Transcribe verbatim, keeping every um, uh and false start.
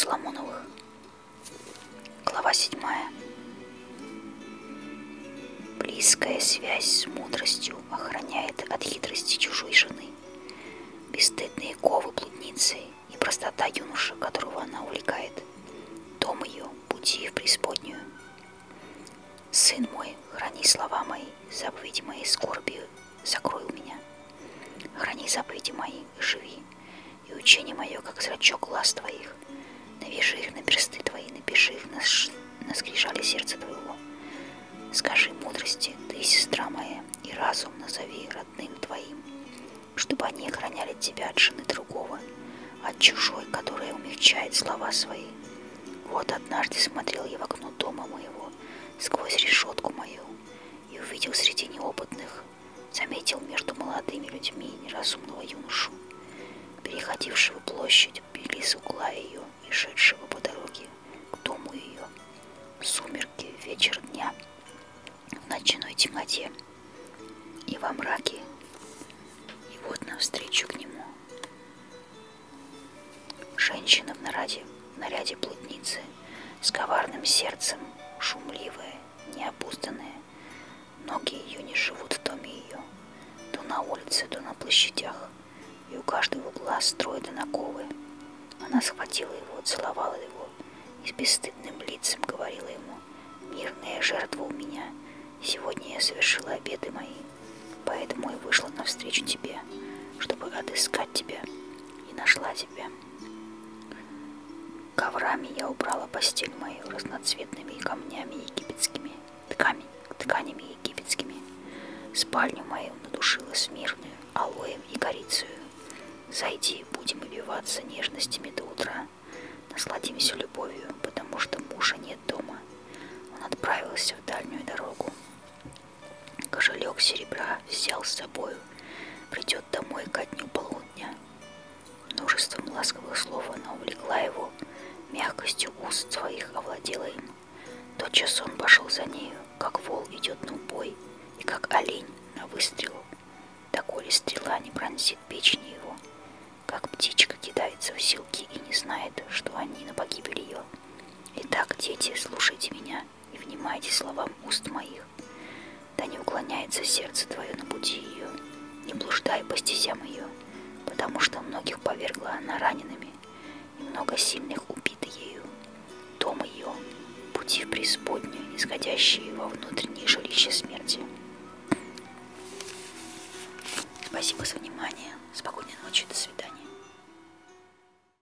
Соломоновых. Глава седьмая. Близкая связь с мудростью охраняет от хитрости чужой жены. Бесстыдные ковы блудницы и простота юноша, которого она увлекает. Дом ее, пути в преисподнюю. Сын мой, храни слова мои, заповеди мои скорбью закрой у меня. Храни заповеди мои, живи, и учение мое, как зрачок глаз твоих. Навяжи их на персты твои, напиши их на, ш... на скрижали сердца твоего. Скажи мудрости, ты сестра моя, и разум назови родным твоим, чтобы они охраняли тебя от жены другого, от чужой, которая умягчает слова свои. Вот однажды смотрел я в окно дома моего, сквозь решетку мою, и увидел среди неопытных, заметил между молодыми людьми неразумного юношу, переходившего площадь близ угла ее и шедшего по дороге к дому ее. Сумерки, вечер дня, в ночной темноте и во мраке, и вот навстречу к нему женщина в наряде, в наряде блудницы, с коварным сердцем, шумливая, необузданная. Ноги ее не живут в доме ее, то на улице, то на площадях, и у каждого угла строй да наковы. Она схватила его, целовала его и с бесстыдным лицем говорила ему: «Мирная жертва у меня, сегодня я совершила обеты мои, поэтому и вышла навстречу тебе, чтобы отыскать тебя, и нашла тебя. Коврами я убрала постель мою разноцветными камнями египетскими, тками, тканями египетскими. Спальню мою надушила смирную алоем и корицею. Зайди, будем обиваться нежностями до утра, насладимся любовью, потому что мужа нет дома. Он отправился в дальнюю дорогу. Кошелек серебра взял с собою, придет домой ко дню полудня». Множеством ласковых слов она увлекла его, мягкостью уст своих овладела им. Тотчас он пошел за нею, как вол идет на убой, и как олень на выстрел. Доколе стрела не пронзит печени его, как птичка кидается в селки и не знает, что они на погибель ее. Итак, дети, слушайте меня и внимайте словам уст моих. Да не уклоняется сердце твое на пути ее, не блуждай по стезям ее, потому что многих повергла она ранеными, и много сильных убиты ею. Дом ее, пути в преисподнюю, исходящие во внутреннее жилище смерти. Спасибо за внимание. Спокойной ночи. До свидания.